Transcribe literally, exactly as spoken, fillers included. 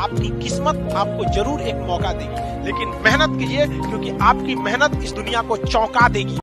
आपकी किस्मत आपको जरूर एक मौका देगी, लेकिन मेहनत कीजिए क्योंकि आपकी मेहनत इस दुनिया को चौंका देगी।